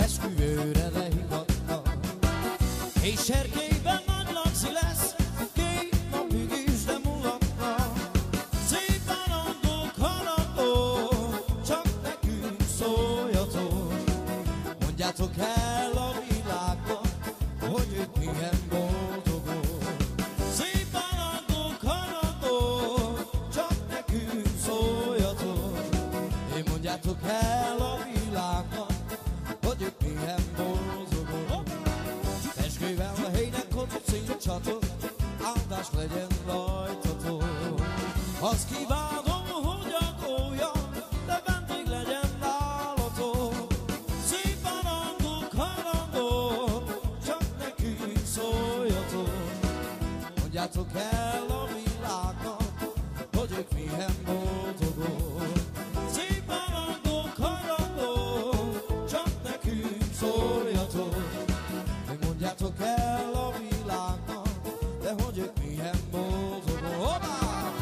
esküvőre lehivatnak. És serkélyben nagy Laci lesz, 2 napig is nem mulatnak. Szép halandók, halandók, csak nekünk szóljatok. Mondjátok el a világnak, hogy ők milyen boldogok. Szép halandók, halandók, csak nekünk szóljatok. Én mondjátok el a világnak, hogy ők milyen boldogok. Esküvővel a helynek ott szincsatok, áldás legyen rajtatok. Azt kívánom, hogy a gólya, de vendég legyen nálatok. Szép halandók, halandók, csak nekünk szóljatok. Mondjátok el a világnak, hogy ők milyen boldogok. Szép halandók, halandók, csak nekünk szóljatok. Mondjátok el a világnak, de hogy ők milyen boldogok. Hoppá!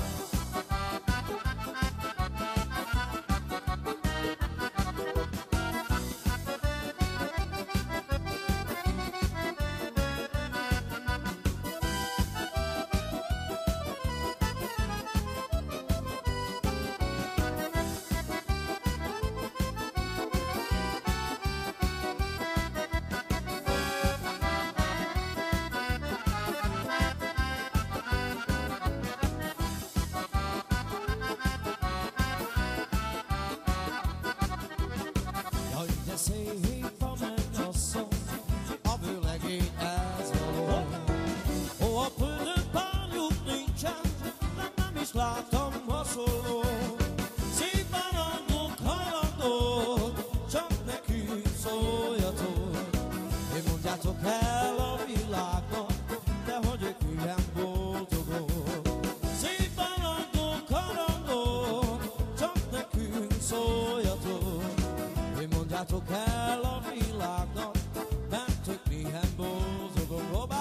Jaj, de szép a mennyasszony, a vőlegény ez való. Ó, a földön párjuk nincsen, nem is láttam hasonló. Szép halandók, halandók, csak nekünk szóljatok. Én mondjátok el a világnak, de hogy ők milyen boldogok. Szép halandók, halandók, csak nekünk szóljatok. Én mondjátok el a világnak, mert ők milyen boldogok. Hoppá!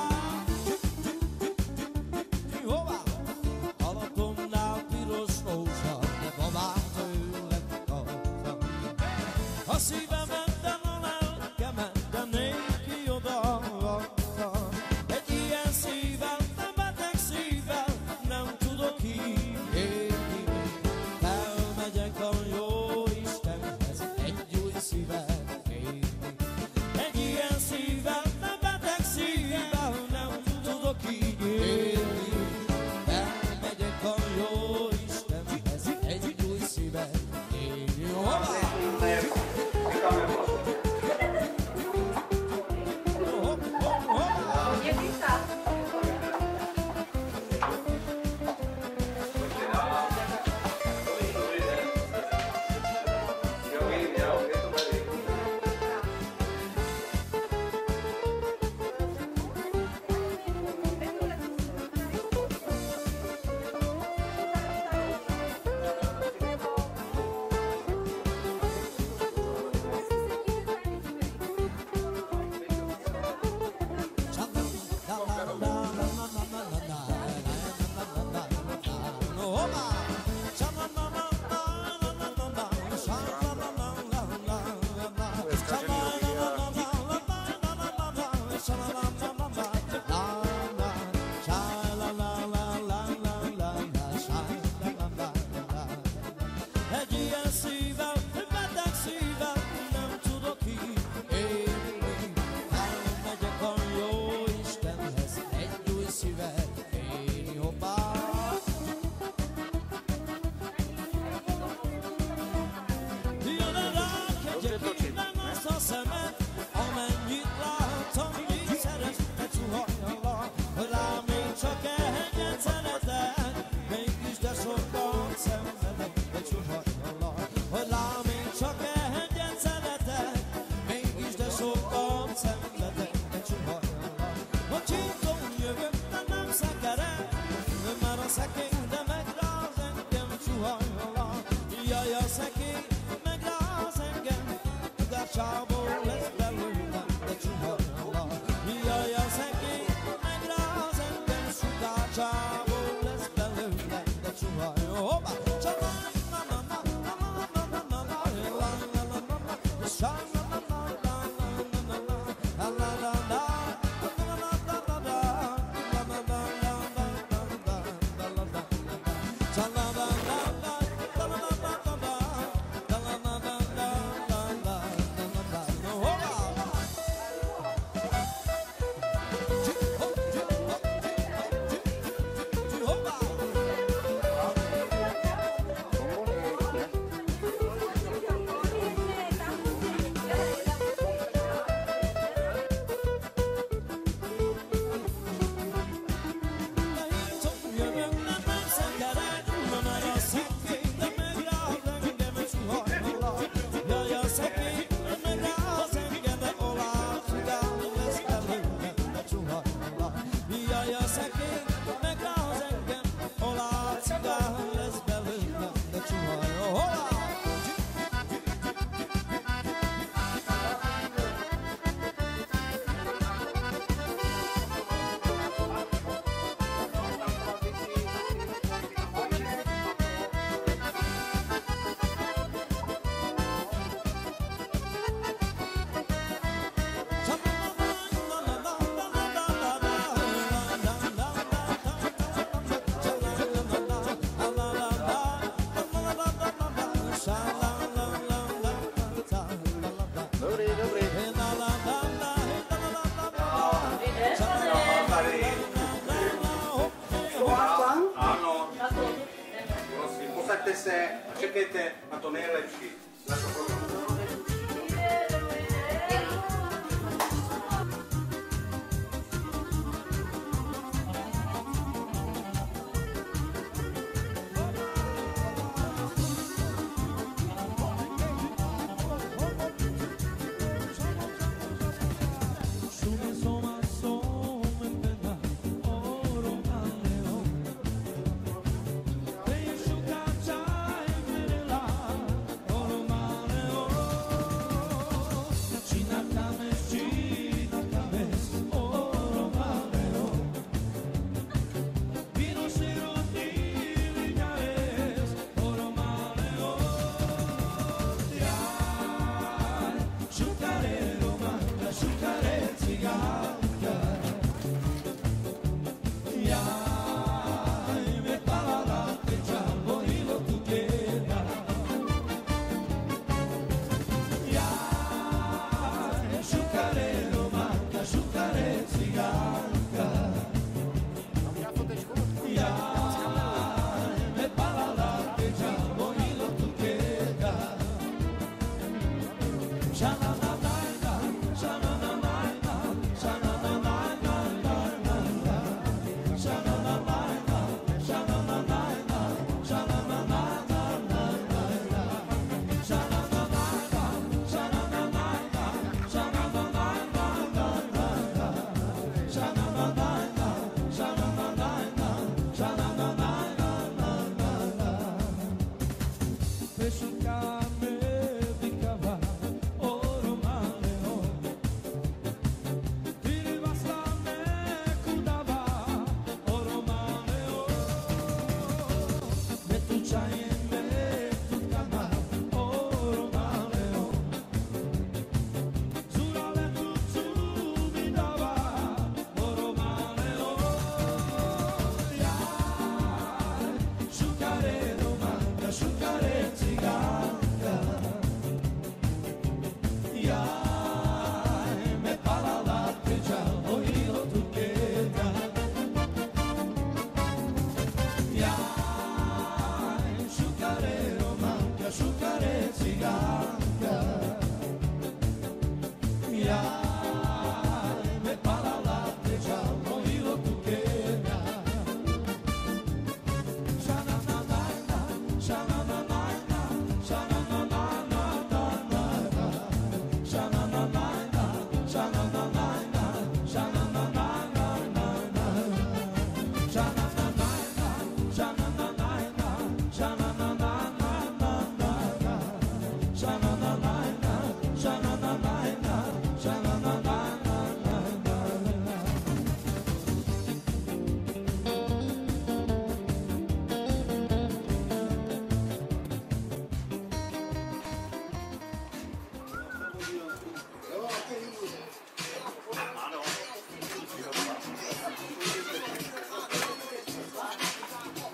Hoppá! Alakomnál piros rózsa, de babám tőled kaptam. A szívemet, de a lelkemet, de néki odaadtam. Egy ilyen szívvel, nem beteg szívvel, nem tudok így élni. Elmegyek a jó Istenhez, egy új szívet kérni. Egy ilyen szívvel, nem beteg szívvel, nem tudok így élni. Elmegyek a jó Istenhez, egy új szívet kérni. Hoppá! Posaďte se a čekejte na to nejlepší.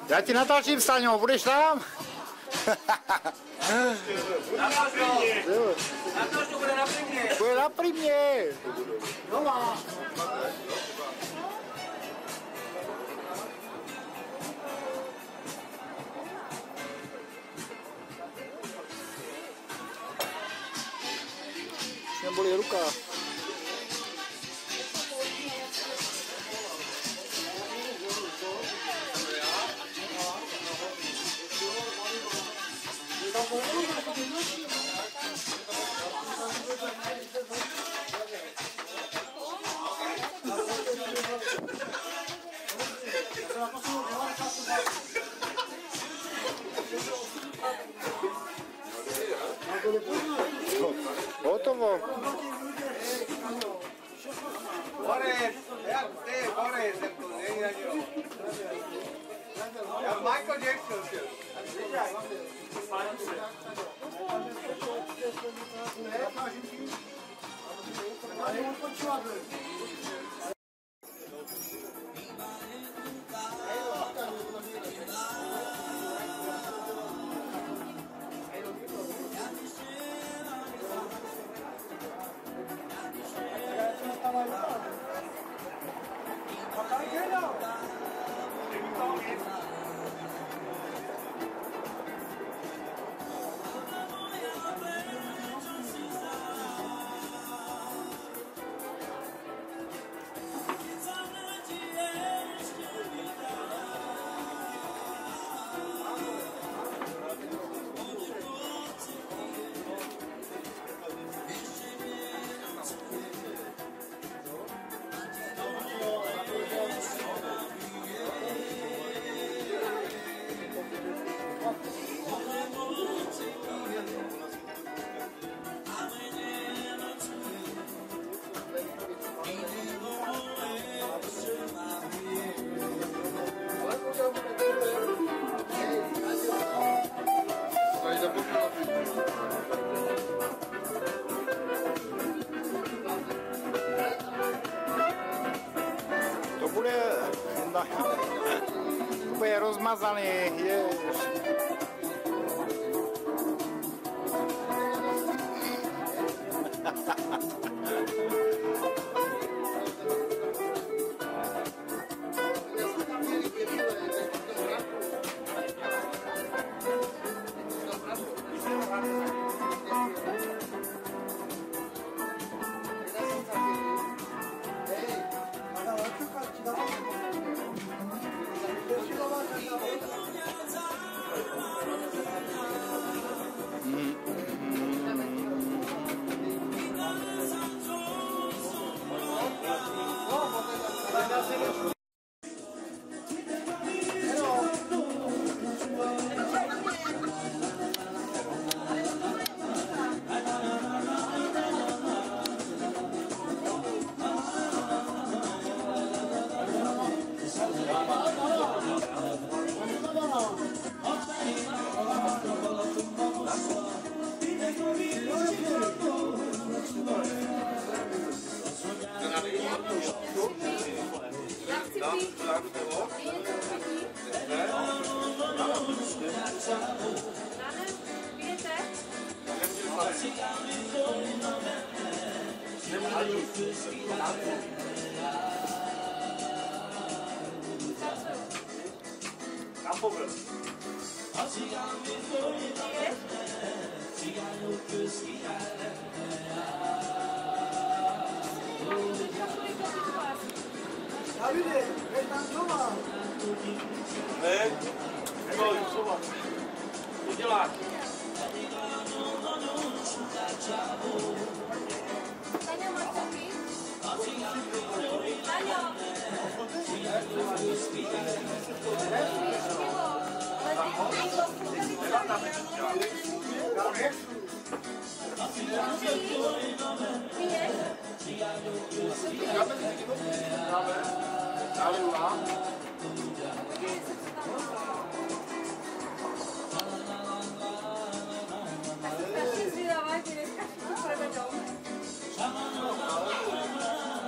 Já ti natočím, Staňo, budeš tam? Natoč to bude na primě. Bude na primě. Nová. Už mě bolí ruka. Hotovo. Boris, jak ty, Boris, to není ani. Jak Michael Jackson. To bude rozmazaný, jež.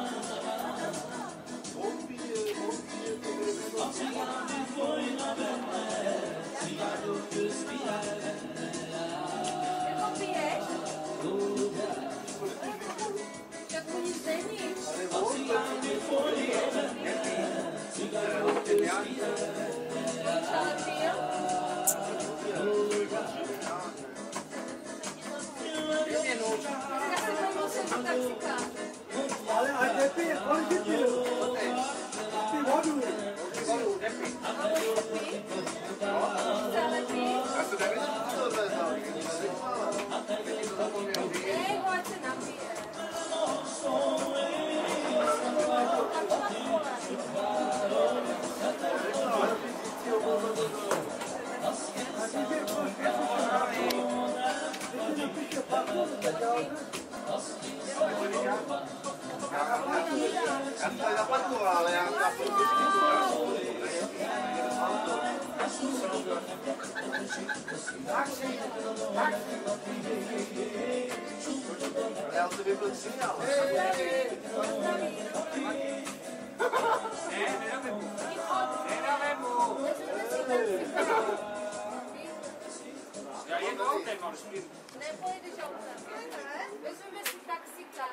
Foi na Ale ať nepije, kolik je pil? Ty vodu. Já se nevím, co to je za já jsem tady zaparkoval, ale já na já se vypl signál. Já jen autem mám spím. Nepojedeš autem. Vezmeme si taxíka.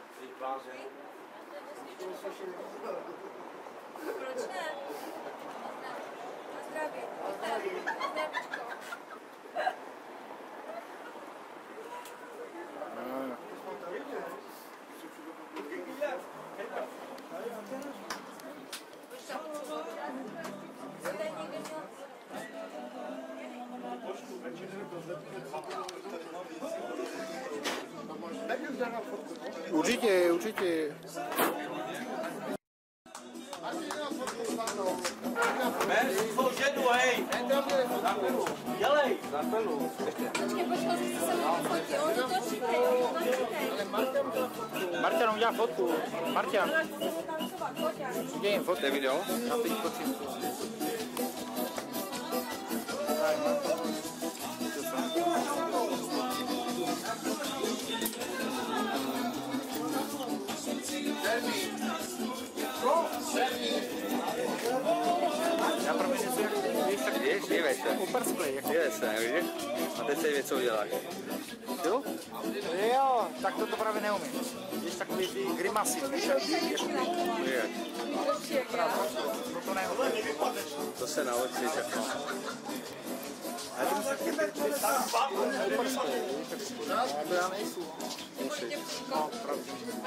Proč ne? Na zdraví. Na zdravíčko. Určitě, určitě. Ber svou ženu, hej! Dělej! Počkej, že se mnou fotí. Oni to říkají, Marťan udělá fotku. Marťan. Udělej jim fotku. video? Já teď fotím. Já pro mě něco víš, tak Dívej se. uprskli. Dívej se, vidíš? A teď se něco uděláš. Jo? Jo, tak to právě neumím. Víš, takový ty grimasy, víš, to neumím. To se naučí všechno. A ty musíš uprskli, víš, tak já nejsou. No, pravda.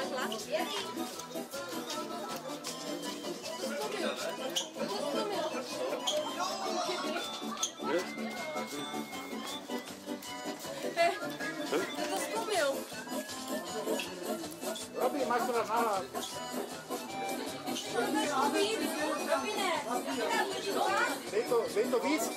Kdo to zkusil? Robi, máš to nahlas. Robi ne. Dej to víc.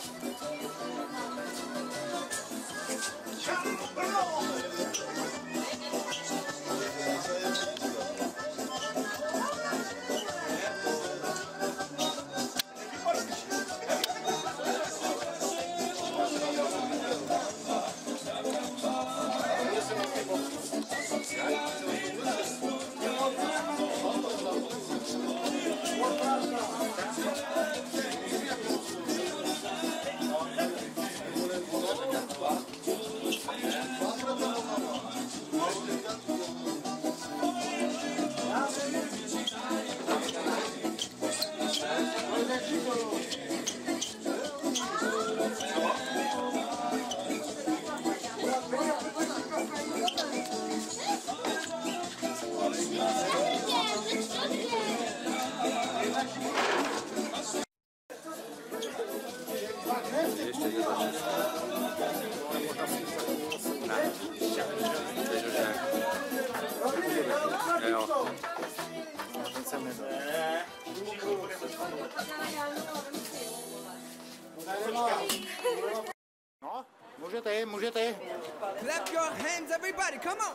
No, můžete. Clap your hands, everybody, come on!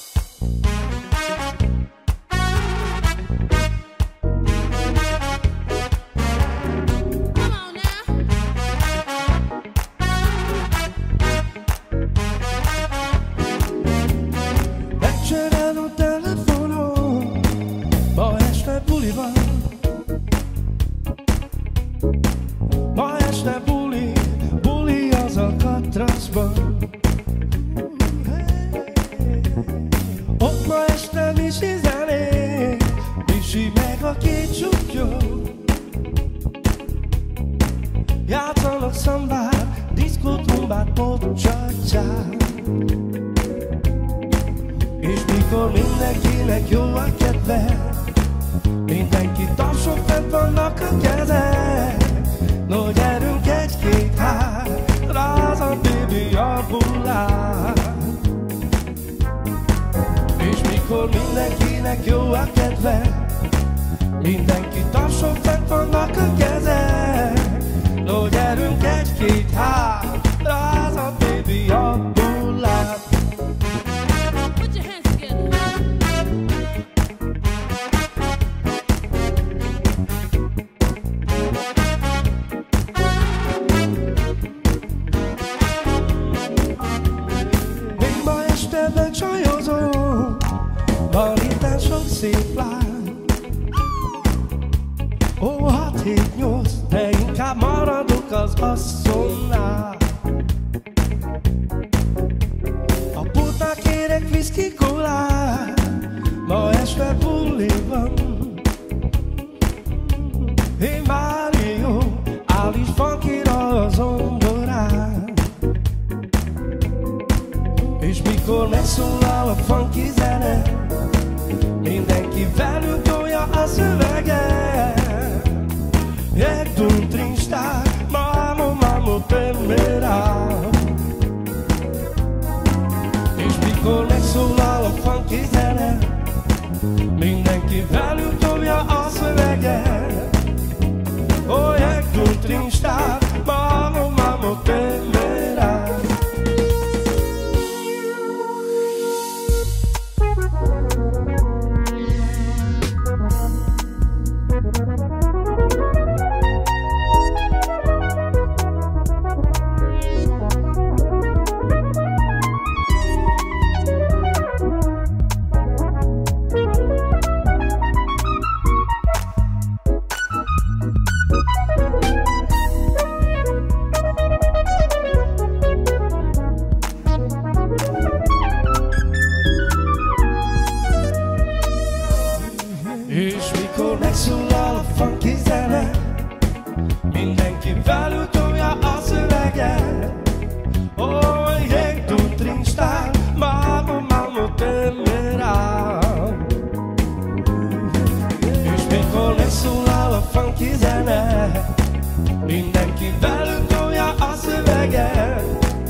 Megcserélem a telefonon, ma este buli van. Ma este buli az Alcatrazban. Ott ma este Misi zené, Misi meg a két csukja. Játszanak szambát, diszkót, tumbát, pop, csa-csát. És mikor mindenkinek jó a kedve, mindenki tapsol, fent vannak a kezek. No, gyerünk egy-két hát, rázan, baby, a bullát. És mikor mindenkinek jó a kedve, mindenki tapsol, fent vannak a kezek. No, gyerünk egy-két hát, rázan, baby, a bullát. Put your hands together. Még ma este becsajozom, van itten sok szép lány. Ó, 6-7-8, de inkább maradok az asszonynál. A pultnál kérek whisky kólát, ma este buli van. Hey Mário, állíts funkira a zongorán. És mikor megszólal a funky zene, mindenki velünk tolja a szöveget. Ek doen trinstar, mamo, mamo, temera. És mikor megszólal a funky zene, mindenki velünk tolja a szöveget. Oh, ek doen trinstar, mamo, mamo, temera. És mikor megszólal a funky zene, mindenki velünk tolja a szöveget. Oh, ég doen trinstar, mamo, mamo, temera. És mikor megszólal a funky zene, mindenki velünk tolja a szöveget.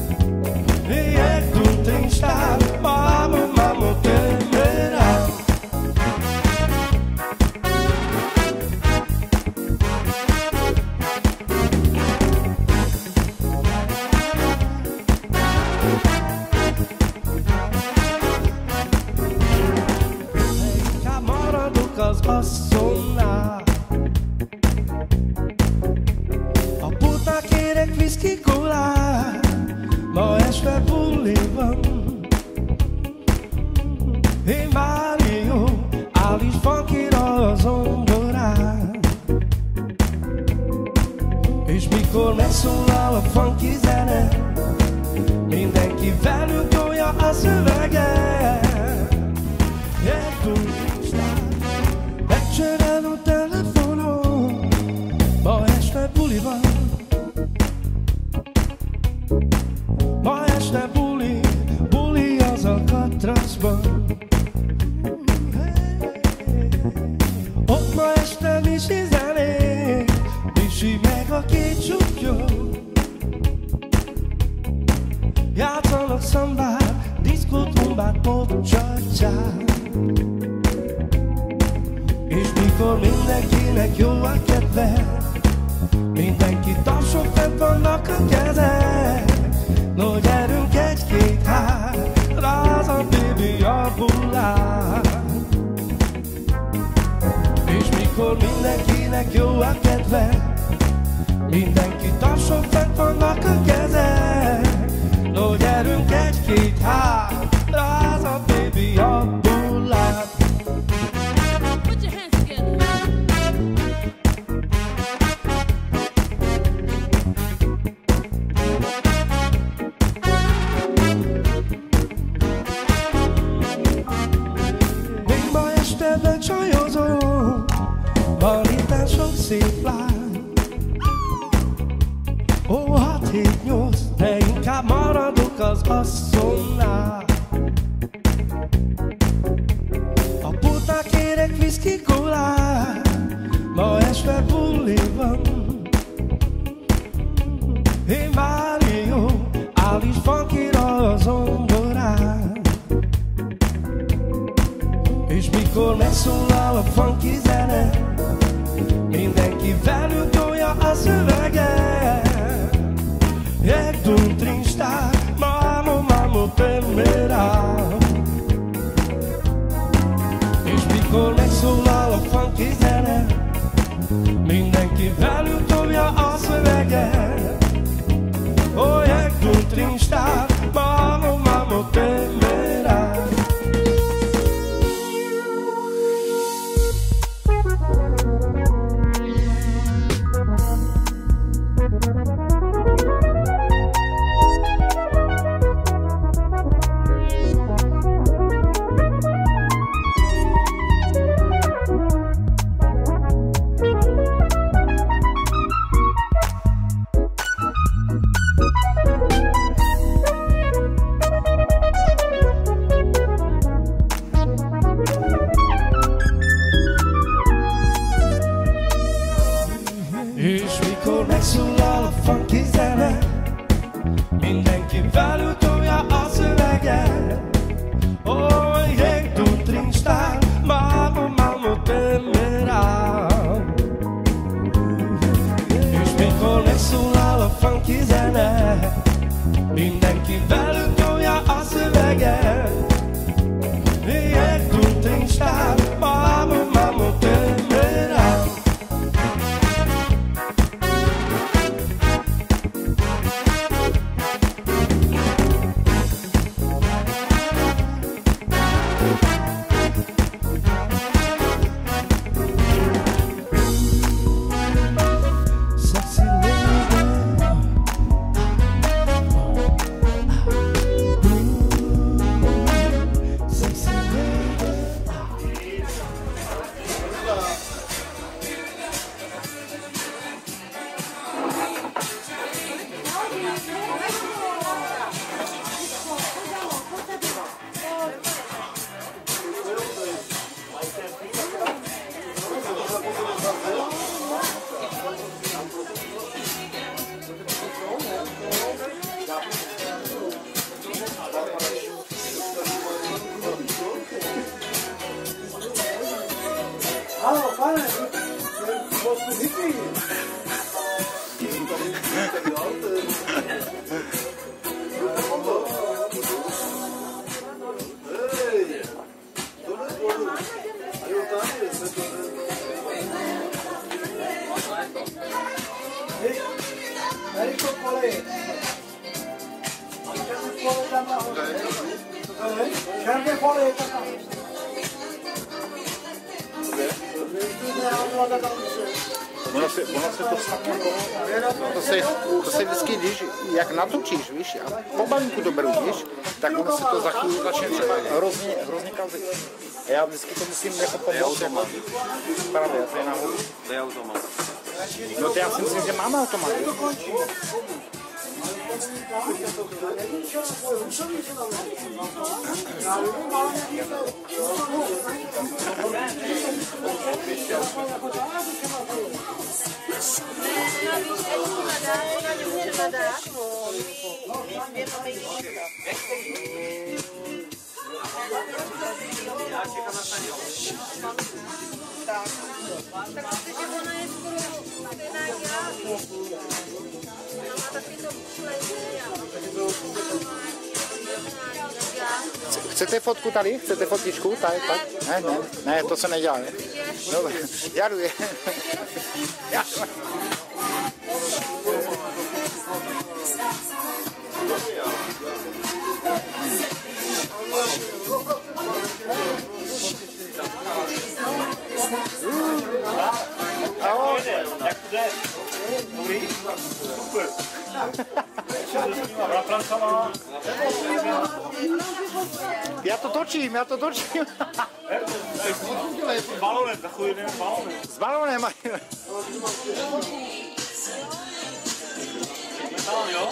Ég doen trinstar, mamo, mamo, temera. Inkább maradok az asszonynál. A pultnál kérek whisky kólát, ma este buli van. Hey Mário, állíts funkira a zongorán. És mikor megszólal a funky zene, mindenki velünk tolja a szöveget. Ek doen trinstar, megcsörel a telefonom, ma este buli van. Ma este buli, buli az Alcatrazban. Ott ma este Misi zené, Misi meg a két csukja. Játszanak szambát, diszkót, tumbát, pop, csa-csát. És mikor mindenkinek jó a kedve, mindenki tapsol, fent vannak a kezek. No, gyerünk egy-két hát, rázan, baby, a bullát. És mikor mindenkinek jó a kedve, mindenki tapsol, fent vannak a kezek. No, gyerünk egy-két hát, rázan, baby, a bullát. Put your hands together. Még ma este becsajozom, van itten sok szép lány. whisky cola, ma este buli van. Hey Mario, Alice funkira a zongorán. És mikor megszólal a funky zene, mindenki velünk tolja a szöveget. Egy duntrinsták, mamo, mamo, temerá. És mikor megszólal a funky zene, mindenki velünk tolja a szöveget. Oh, egy duntrinsták, mamo, mamo, temerá. És mikor megszólal a funky zene, mindenki velük tolja a szöveget. Oh, egy duntrinsták, mamo, mamo, temerá. És mikor megszólal a funky zene, mindenki velük tolja a szöveget. Egy duntrinsták, mamo, mamo, temerá. Sexy lady, sexy lady. Halo, pane, postu hippie. Ono se to sakne, to se vždycky, když, jak natočíš, víš, a po balíku to beru, víš, tak ono se to za chvíli začne třeba hrozně kazit. A já vždycky to musím jako pomoct. Právě, to je nahoru. To je automat. No to já si myslím, že máme automat. Chcete fotku tady? Chcete fotičku? Tak. Ne, to se nedělá. Dobře, já jdu. Jak to jde? Dobrý? Super. Já to točím. S balonem, takový jeden balonem. S balonem. Tam, jo?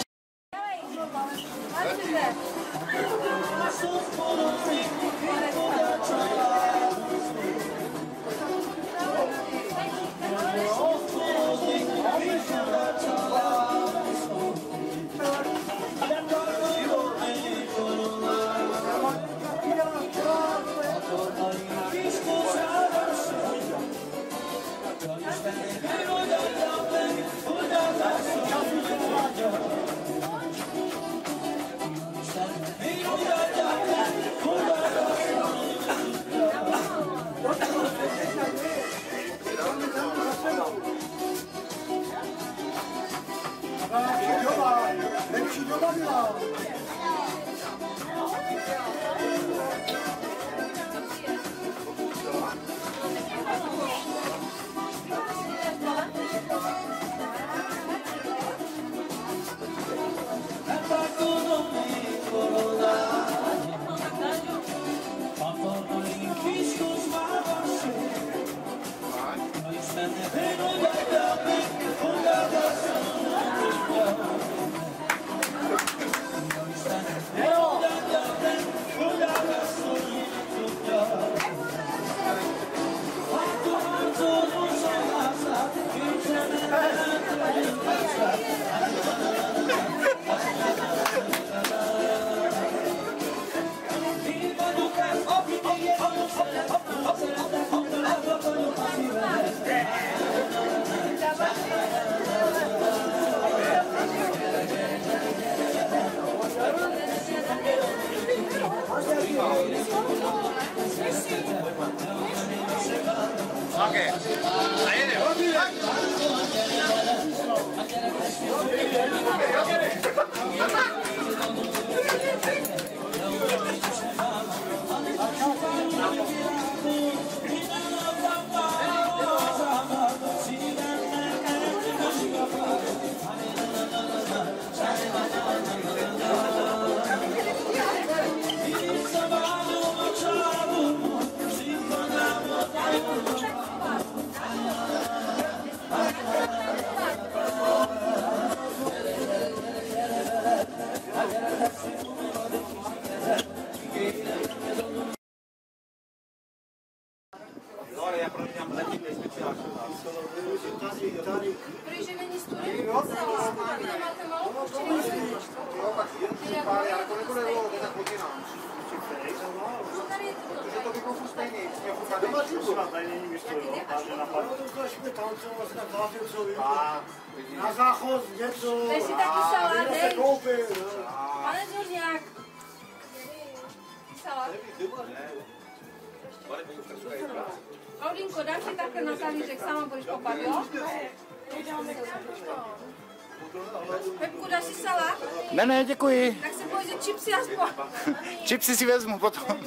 Prý, že není student, nemáte malou počítač. Na záchod něco. Dej si taky salát, dej. Pane Zorňák. Salát. Klaudinko, dám ti takhle na talířek, sama budeš kopat, jo? Pepku, dáš si salát? Ne, děkuji. Tak si pojď čipsy aspoň. Čipsy si vezmu potom.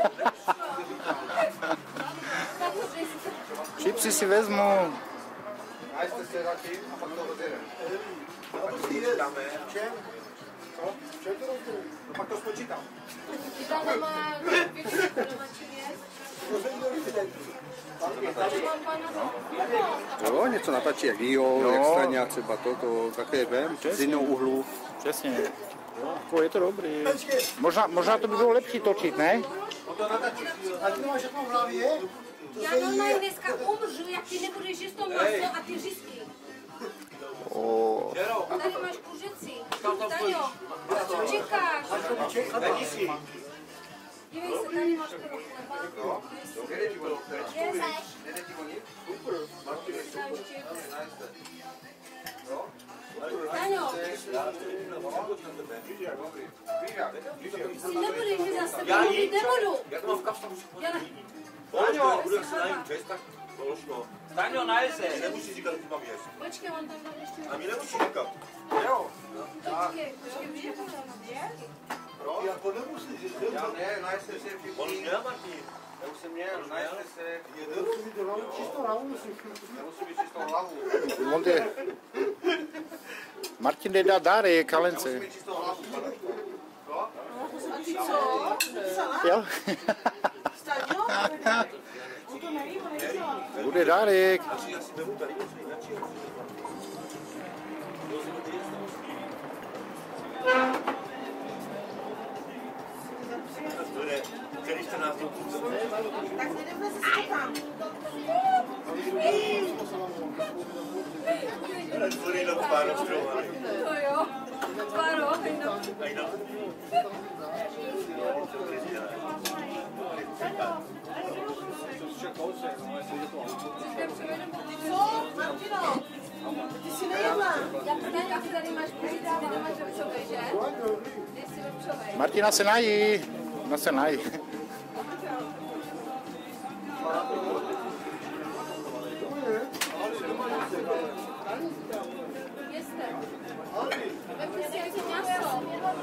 Čipsy si vezmu. Pak to spočítám. Ivana má Jo, něco natačí jak Dio, jak Staňa, třeba to také vem, z jinou úhlu. Přesně. Jo, je to dobrý. Možná to by bylo lepší točit, ne? A ty máš jakou v hlavě? já normálně dneska umřu, jak ty nebudeš jíst to maso a ty řízky. Tady máš kuřecí. Taňo, co čekáš? Dívej se, tady máš toho chleba. Taňo, si nebudeš, že za sebe mluvit nebudu. Já to mám v kapslu. Taňo, Budu se najít čest, tak položko. Taňo, najde se. Nemusíš říkat, že mám jíst. Počkej, on tam dám ještě. A mi nemusíš říkat. Jo. Počkej, víš, jak to Já to nemusíš říct. Já ne, najde se všichni. On už měl, Martin. Já už jsem měl, najde se. Musí mít čistou hlavu. Nemusí být čistou hlavu. Martin jde dát dárek Kalence. Musí mít čistou hlavu. A ty co? Jo? Bude dárek. Já si beru tady něco jiného. Který 14 dnů? Tak jdeme se tam. Tvoří do pár ostrování. To jo, Tvaro, hejno. Co? Martino, ty jsi nejedla. Jak tady máš kuřici, ty nemáš vepřovej, že? Ty jsi vepřovej. Martina se nají. No se nají. Jeste. Vepři si jako maso.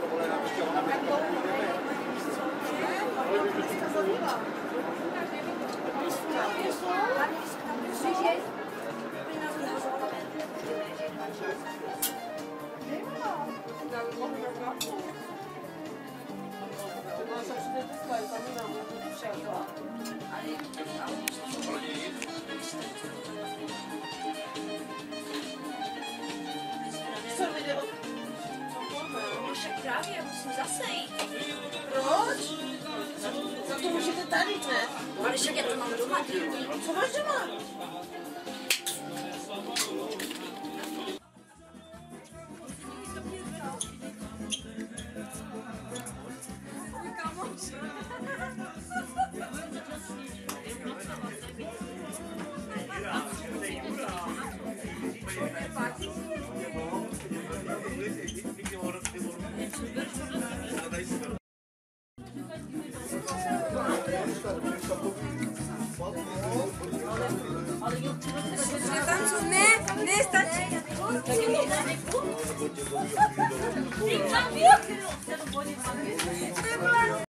Však právě, musím zase jít. Proč? Za to můžete tady, ne? Ale však já to mám doma, děti. Co máš doma? Ale